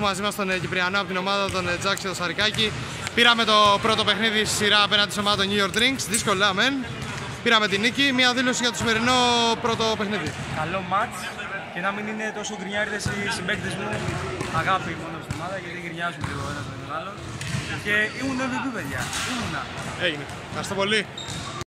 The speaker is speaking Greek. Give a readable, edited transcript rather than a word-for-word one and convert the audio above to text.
έχουμε μαζί μας τον Κυπριανό από την ομάδα, τον Τζάκ και τον Σαρικάκη. Πήραμε το πρώτο παιχνίδι στη σειρά απέναντι στην ομάδα των New York Drinks. Δύσκολα, μεν. Πήραμε την νίκη. Μια δήλωση για το σημερινό πρώτο παιχνίδι. Καλό μάτς και να μην είναι τόσο γκρινιάριδες οι συμπαίκτες μου. Αγάπη μόνο στην ομάδα γιατί γκρινιάζουν λίγο ένας με τον άλλον. Και ήμουν MVP, παιδιά. Ήμουνα. Έγινε. Ευχαριστώ πολύ.